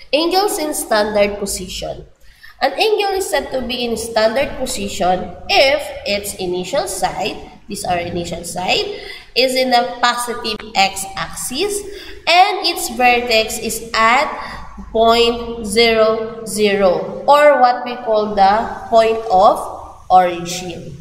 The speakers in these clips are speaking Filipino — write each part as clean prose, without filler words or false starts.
Angles in standard position. An angle is said to be in standard position if its initial side, these are initial side, is in the positive x-axis and its vertex is at point 0, 0, or what we call the point of origin.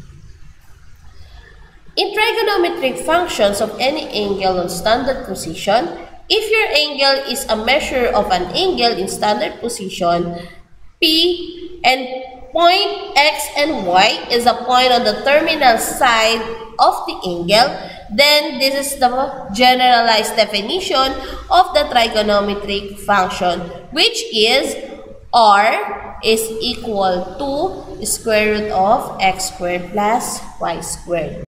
In trigonometric functions of any angle on standard position, if your angle is a measure of an angle in standard position, P, and point X and Y is a point on the terminal side of the angle, then this is the generalized definition of the trigonometric function, which is R is equal to square root of x squared plus y squared.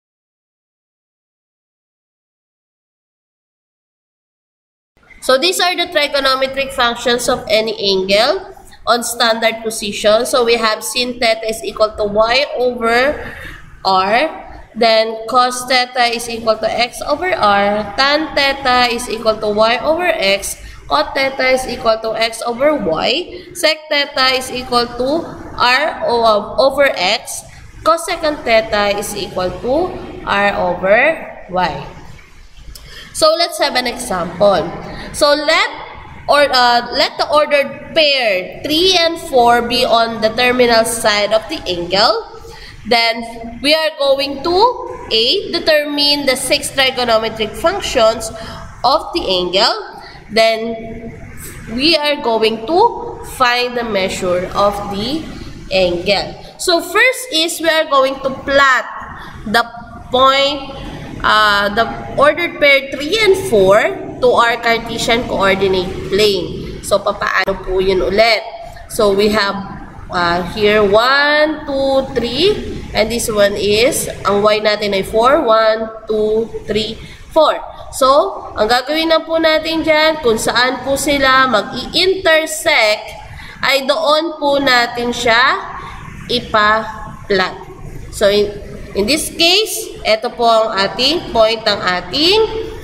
So these are the trigonometric functions of any angle on standard position. So we have sin theta is equal to y over r. Then cos theta is equal to x over r. Tan theta is equal to y over x. Cot theta is equal to x over y. Sec theta is equal to r over x. Cosecant theta is equal to r over y. So let's have an example. So let the ordered pair 3 and 4 be on the terminal side of the angle. Then we are going to A, determine the 6 trigonometric functions of the angle. Then we are going to find the measure of the angle. So first is we are going to plot the point, the ordered pair 3 and 4 to our Cartesian coordinate plane. So, papaano po yun ulit? So, we have here 1, 2, 3. And this one is, ang y natin ay 4. 1, 2, 3, 4. So, ang gagawin na po natin dyan, kung saan po sila mag-i-intersect, ay doon po natin siya ipa-plot. So, in this case, ito po ang ating point ng ating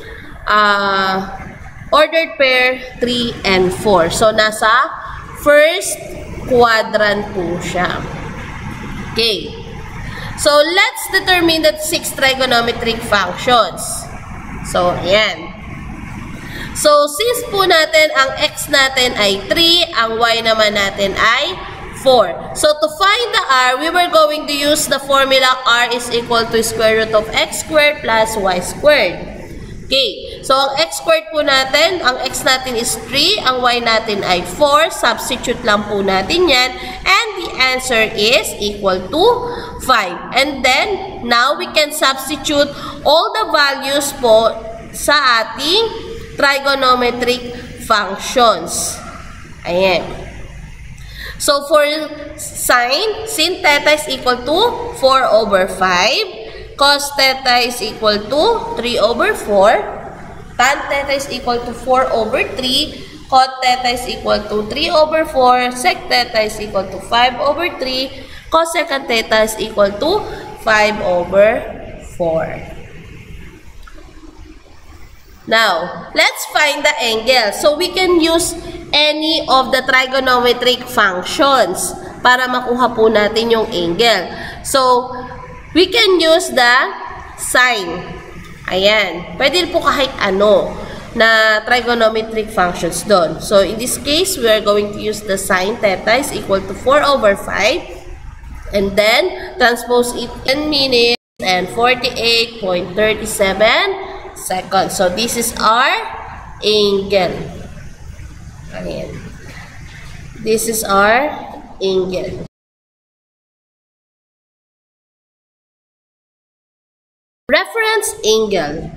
ordered pair 3 and 4. So, nasa first quadrant po siya. Okay. So, let's determine the 6 trigonometric functions. So, ayan. So, since po natin ang x natin ay 3, ang y naman natin ay 4. So, to find the r, we were going to use the formula r is equal to square root of x squared plus y squared. Okay. So, ang x squared po natin, ang x natin is 3, ang y natin ay 4. Substitute lang po natin yan. And the answer is equal to 5. And then, now we can substitute all the values po sa ating trigonometric functions. Ayan. So, for sin theta is equal to 4 over 5. Cos theta is equal to 3 over 4. Tan theta is equal to 4 over 3. Cot theta is equal to 3 over 4. Sec theta is equal to 5 over 3. Cosecant theta is equal to 5 over 4. Now, let's find the angle. So, we can use any of the trigonometric functions para makuha po natin yung angle. So, we can use the sine. Ayan. Pwede po kahit ano na trigonometric functions doon. So, in this case, we are going to use the sine theta is equal to 4 over 5. And then, transpose it 10 minutes and 48.37 seconds. So, this is our angle. Ayan. This is our angle. Reference angle.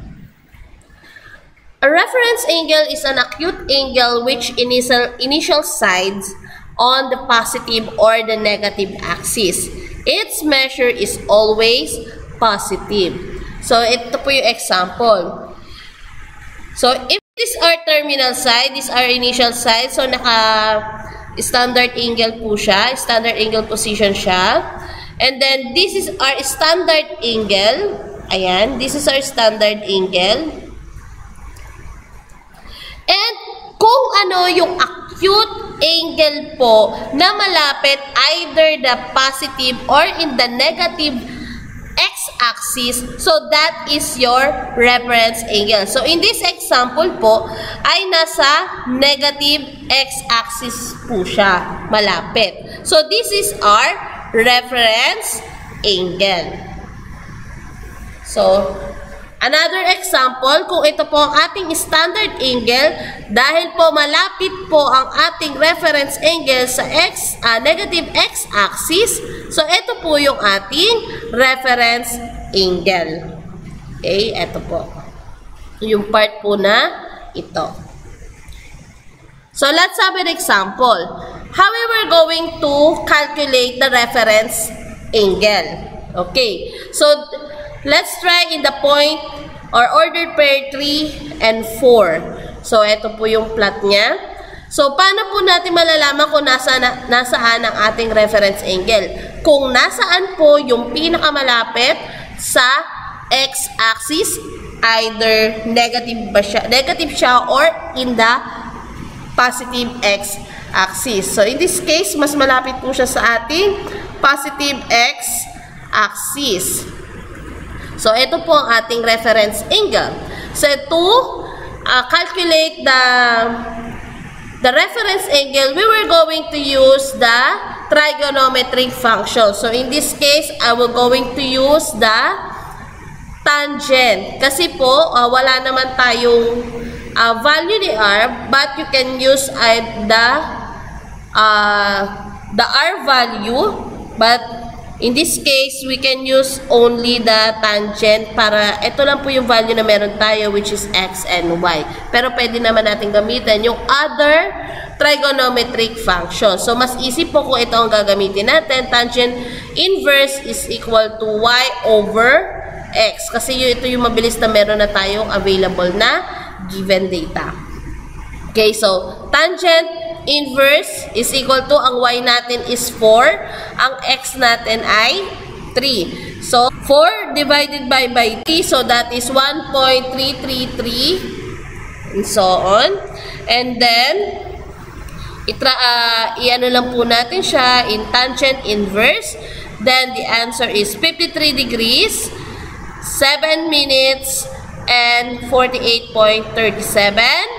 A reference angle is an acute angle which initial sides on the positive or the negative axis. Its measure is always positive. So, ito po yung example. So, if this is our terminal side, this is our initial side, so naka-standard angle po siya, standard angle position siya. And then, this is our standard angle. Ayan, this is our standard angle. And kung ano yung acute angle po na malapit either the positive or in the negative x-axis, so that is your reference angle. So in this example po ay nasa negative x-axis po siya, malapit. So this is our reference angle. So another example, kung ito po ang ating standard angle, dahil po malapit po ang ating reference angle sa negative x-axis, so ito po yung ating reference angle. Okay, ito po. Yung part po na ito. So let's have an example. How we were going to calculate the reference angle. Okay, so let's try in the point or ordered pair 3 and 4. So, ito po yung plot niya. So, paano po natin malalaman kung nasaan ang ating reference angle? Kung nasaan po yung pinakamalapit sa x-axis, either negative siya or in the positive x-axis. So, in this case, mas malapit po siya sa ating positive x-axis. So, ito po ang ating reference angle. So, to calculate the reference angle, we were going to use the trigonometric function. So, in this case, I will going to use the tangent. Kasi po, wala naman tayong value ni r, but you can use the r value, but in this case, we can use only the tangent para ito lang po yung value na meron tayo, which is x and y. Pero pwede naman natin gamitin yung other trigonometric function. So, mas easy po kung ito ang gagamitin natin. Tangent inverse is equal to y over x. Kasi ito yung mabilis na meron na tayong available na given data. Okay, so tangent inverse is equal to, ang y natin is 4, ang x natin ay 3. So, 4 divided by 3, so that is 1.333, and so on. And then, i-ano lang po natin siya in tangent inverse. Then, the answer is 53 degrees, 7 minutes, and 48.37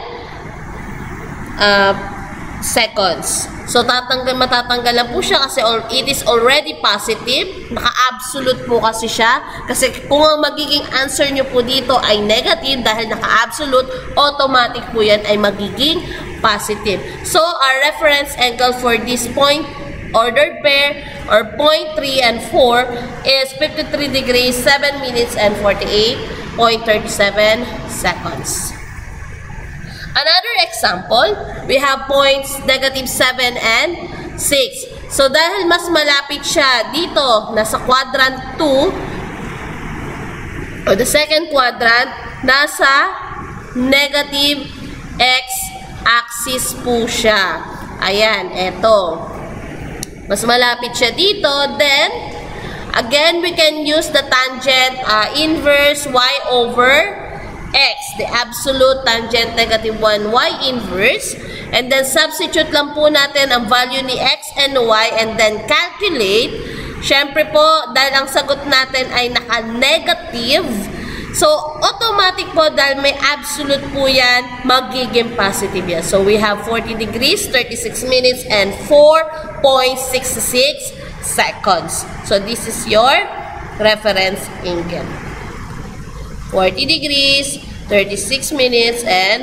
seconds. So, matatanggal lang po siya kasi it is already positive. Naka-absolute po kasi siya. Kasi kung ang magiging answer nyo po dito ay negative, dahil naka-absolute, automatic po yan ay magiging positive. So, our reference angle for this point ordered pair or point 3 and 4 is 53 degrees, 7 minutes, and 48.37 seconds. Another example, we have points negative 7 and 6. So, dahil mas malapit siya dito, nasa quadrant 2, or the second quadrant, nasa negative x-axis po siya. Ayan, eto. Mas malapit siya dito, then, again, we can use the tangent inverse y over x, the absolute tangent negative 1 y inverse, and then substitute lang po natin ang value ni x and y, and then calculate. Syempre po, dahil ang sagot natin ay naka-negative, so automatic po, dahil may absolute po yan, magiging positive yan. So we have 40 degrees, 36 minutes, and 4.66 seconds. So this is your reference angle. 40 degrees, 36 minutes, and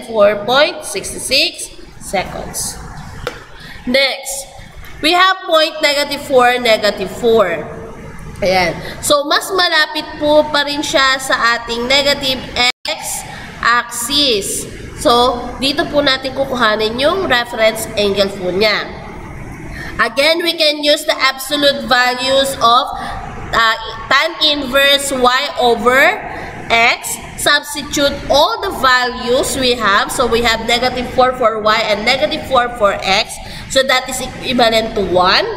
4.66 seconds. Next, we have point negative 4, negative 4. Ayan. So, mas malapit po pa rin siya sa ating negative x-axis. So, dito po natin kukuhanin yung reference angle po niya. Again, we can use the absolute values of tan inverse y over x, substitute all the values we have. So, we have negative 4 for y and negative 4 for x. So, that is equivalent to 1.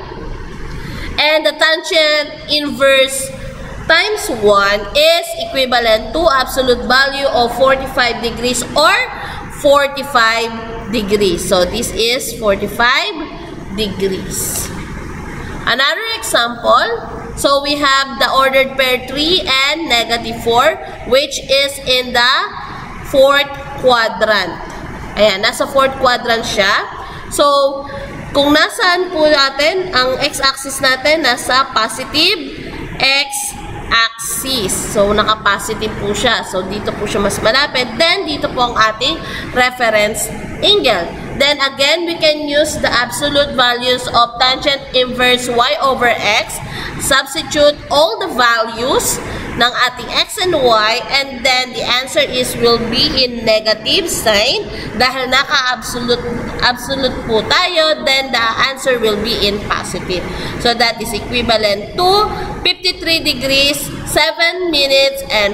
And the tangent inverse times 1 is equivalent to absolute value of 45 degrees or 45 degrees. So, this is 45 degrees. Another example, so we have the ordered pair 3 and -4, which is in the 4th quadrant. Ayan, nasa 4th quadrant siya. So, kung nasaan po natin, ang x-axis natin, nasa positive x-axis. So, naka-positive po siya. So, dito po siya mas malapit. Then, dito po ang ating reference angle. Then, again, we can use the absolute values of tangent inverse y over x. Substitute all the values ng ating x and y, and then the answer is will be in negative sign. Dahil naka-absolute po tayo, then the answer will be in positive. So, that is equivalent to 53 degrees, 7 minutes, and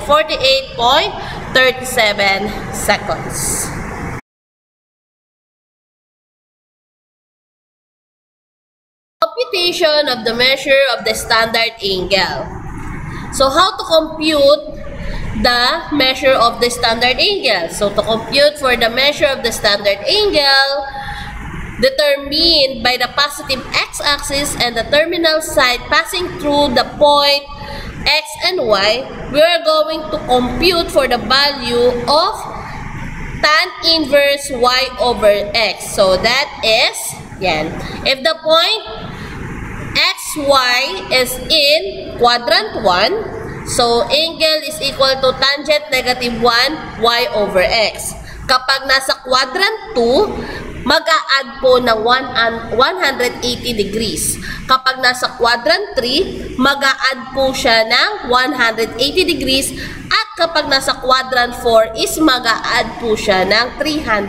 48.37 seconds. Computation of the measure of the standard angle. So, how to compute the measure of the standard angle? So, to compute for the measure of the standard angle, determined by the positive x-axis and the terminal side passing through the point x and y, we are going to compute for the value of tan inverse y over x. So, that is, yan. If the point xy is in quadrant 1, so angle is equal to tangent -1 y over x. Kapag nasa quadrant 2, mag-a-add po ng 180 degrees. Kapag nasa quadrant 3, mag-a-add po siya ng 180 degrees. At kapag nasa quadrant 4 is mag-a-add po siya ng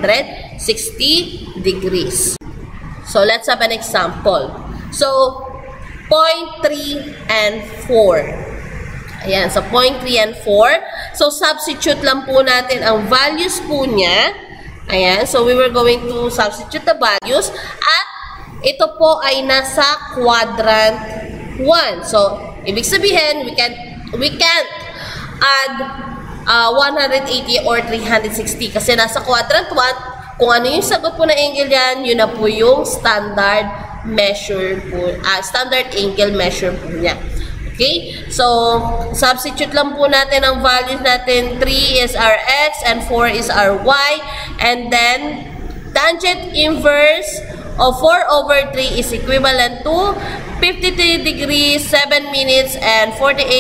360 degrees. So, let's have an example. So, point 3 and 4. Ayan, so point 3 and 4. So, substitute lang po natin ang values po niya. Ayan, so we were going to substitute the values. At ito po ay nasa quadrant 1. So, ibig sabihin, we can't add 180 or 360 kasi nasa quadrant 1. Kung ano yung sagot po na angle yan, yun na po yung standard measure po, standard angle measure po niya. Okay? So, substitute lang po natin ang values natin. 3 is our x and 4 is our y. And then, tangent inverse of 4 over 3 is equivalent to 53 degrees, 7 minutes, and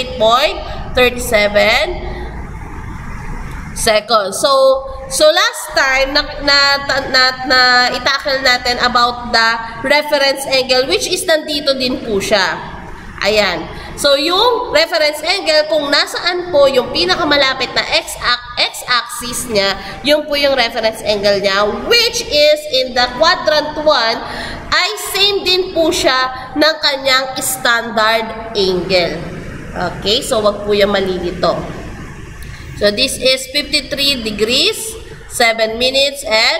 48.37 seconds. So last time na itakil natin about the reference angle, which is nandito din po siya. Ayan. So yung reference angle, kung nasaan po yung pinakamalapit na x-axis niya, yung po yung reference angle niya, which is in the quadrant 1, ay same din po siya ng kanyang standard angle. Okay? So wag po yung malilito. So, this is 53 degrees, 7 minutes, and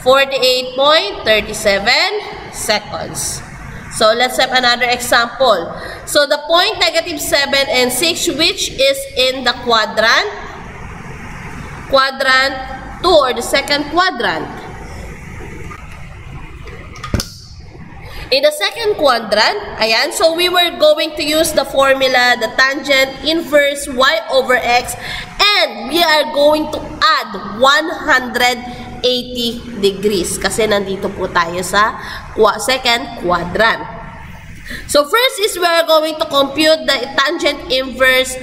48.37 seconds. So, let's have another example. So, the point -7 and 6, which is in the quadrant 2 or the second quadrant. In the second quadrant, ayan, so we were going to use the formula, the tangent inverse y over x, and we are going to add 180 degrees kasi nandito po tayo sa second quadrant. So first is we are going to compute the tangent inverse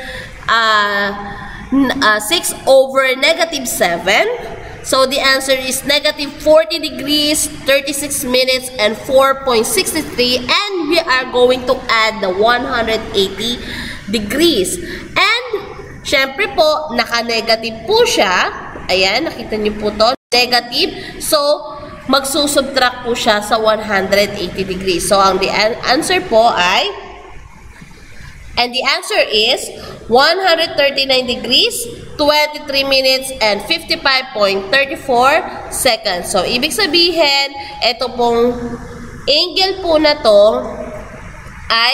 6 over -7. So, the answer is -40 degrees, 36 minutes, and 4.63. And we are going to add the 180 degrees. And, syempre po, naka-negative po siya. Ayan, nakita niyo po to. Negative. So, magsusubtract po siya sa 180 degrees. So, ang answer po ay, and the answer is 139 degrees, 23 minutes, and 55.34 seconds. So, ibig sabihin, ito pong angle po na to ay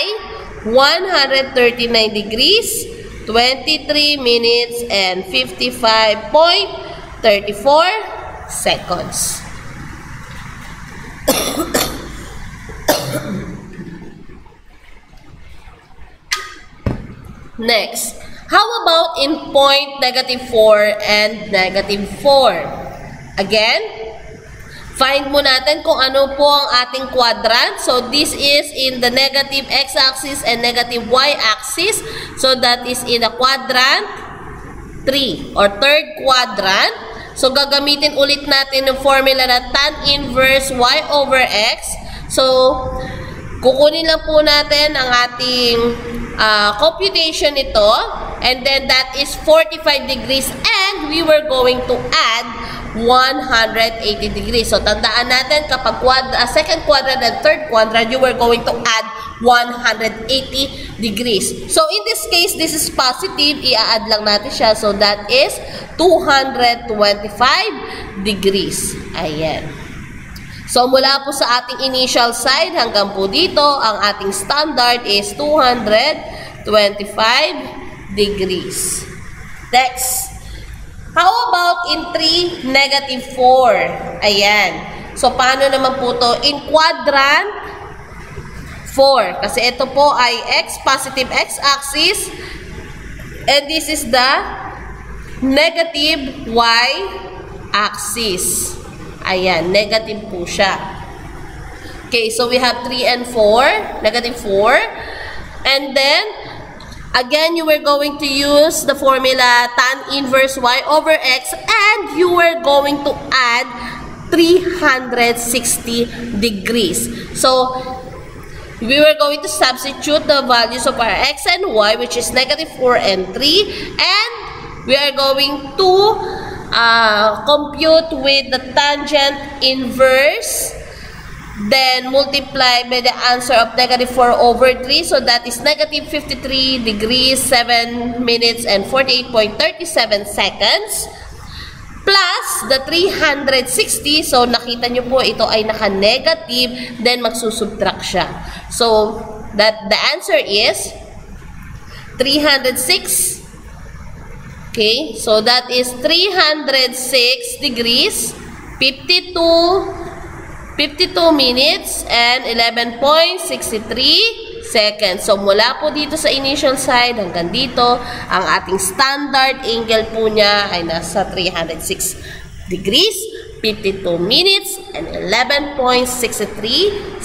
139 degrees, 23 minutes, and 55.34 seconds. Next, how about in point -4 and -4? Again, find mo natin kung ano po ang ating quadrant. So, this is in the negative x-axis and negative y-axis. So, that is in the quadrant 3 or third quadrant. So, gagamitin ulit natin yung formula na tan inverse y over x. So, kukunin lang po natin ang ating computation nito. And then, that is 45 degrees. And we were going to add 180 degrees. So, tandaan natin, kapag second quadrant and third quadrant, you were going to add 180 degrees. So, in this case, this is positive. I-add lang natin siya. So, that is 225 degrees. Ayan. So, mula po sa ating initial side hanggang po dito, ang ating standard is 225 degrees. Next. How about in 3, -4? Ayan. So, paano naman po to? In quadrant 4. Kasi ito po ay positive x-axis. And this is the negative y-axis. Ayan, negative po siya. Okay, so we have 3 and 4, -4. And then, again, you were going to use the formula tan inverse y over x, and you were going to add 360 degrees. So, we were going to substitute the values of our x and y, which is -4 and 3, and we are going to compute with the tangent inverse, then multiply by the answer of -4 over 3. So that is -53 degrees, 7 minutes, and 48.37 seconds. Plus the 360. So nakita nyo po, ito ay naka-negative. Then magsusubtract siya. So that the answer is 306. Okay, so that is 306 degrees, 52 minutes, and 11.63 seconds. So, mula po dito sa initial side hanggang dito, ang ating standard angle po niya ay nasa 306 degrees, 52 minutes, and 11.63